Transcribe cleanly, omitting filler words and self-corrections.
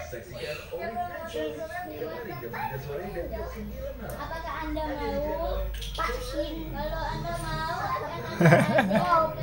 Apakah Anda mau vaksin? Kalau Anda mau, akan ada